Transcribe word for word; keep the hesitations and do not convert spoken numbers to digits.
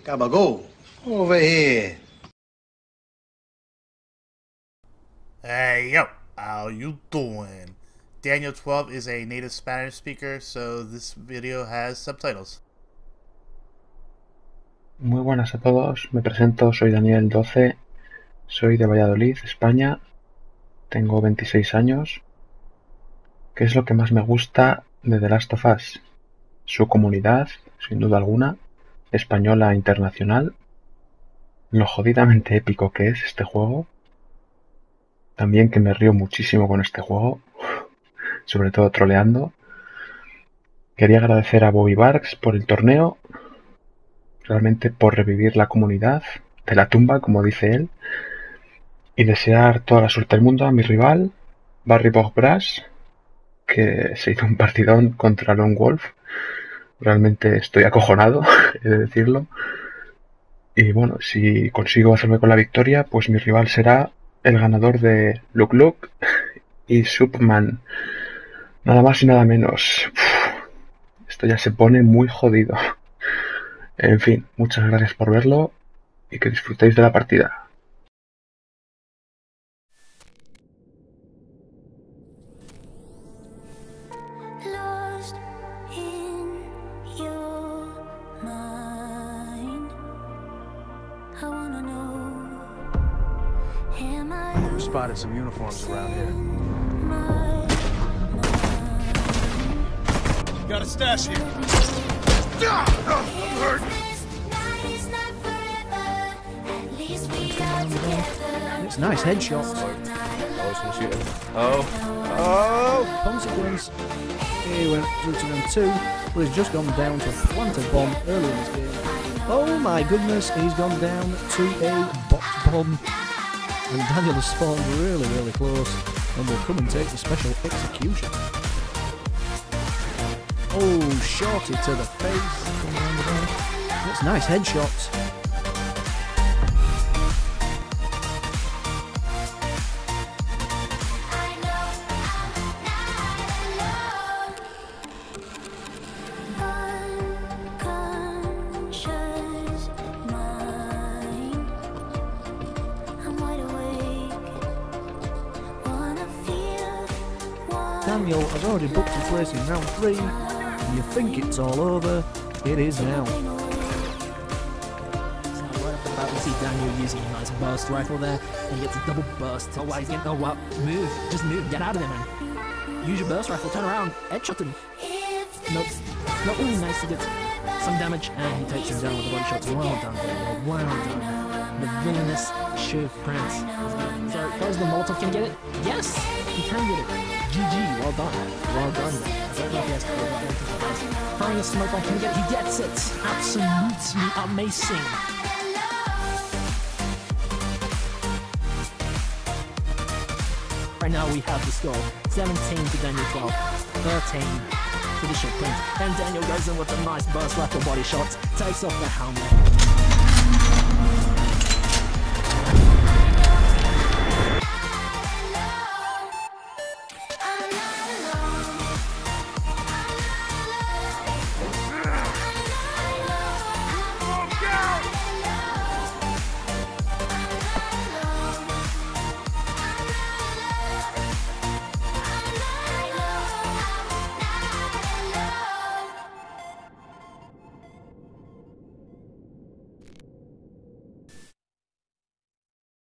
Gabagool, over here. Hey yo, how you doing? Daniel twelve is a native Spanish speaker, so this video has subtitles. Muy buenas a todos, me presento, soy Daniel doce, soy de Valladolid, España, tengo veintiséis años. ¿Qué es lo que más me gusta de The Last of Us? Su comunidad, sin duda alguna, española e internacional, lo jodidamente épico que es este juego, también que me río muchísimo con este juego, sobre todo troleando. Quería agradecer a Bobby Barks por el torneo, realmente por revivir la comunidad de la tumba, como dice él, y desear toda la suerte del mundo a mi rival, Barry Bogbrass, que se hizo un partidón contra Lone Wolf. Realmente estoy acojonado, he de decirlo. Y bueno, si consigo hacerme con la victoria, pues mi rival será el ganador de Look Look y Subman. Nada más y nada menos. Uf, esto ya se pone muy jodido. En fin, muchas gracias por verlo y que disfrutéis de la partida. Spotted some uniforms around here. Got a stash here. I'm hurt. It's nice headshot. I was gonna shoot him. Oh. Oh! Consequence. He went through to them two, but he's just gone down to a planted bomb early in this game. Oh my goodness, he's gone down to a box bomb. And Daniel has spawned really, really close and will come and take the special execution. Oh, shorty to the face. That's nice headshots. Daniel has already booked a place in round three. You think it's all over? It is now. So right off the bat, we see Daniel using a nice burst rifle there, and he gets a double burst. Oh, wow, he's getting. Oh, wow, move, just move, get out of there, man. Use your burst rifle, turn around, headshot him. Nope, not really nice to get some damage, and he takes him down with a body shot. Well done, Daniel, well done. The villainous Shiv Prince. So, does the Molotov can get it? Yes, he can get it. G G, well done, well done. I don't know if he has to go back into the house. Firing a smoke bomb, can he get it? He gets it! Absolutely amazing! Right now we have the score, seventeen to Daniel twelve, thirteen to the Shiv Prince, and Daniel goes in with a nice burst rifle body shots, takes off the helmet.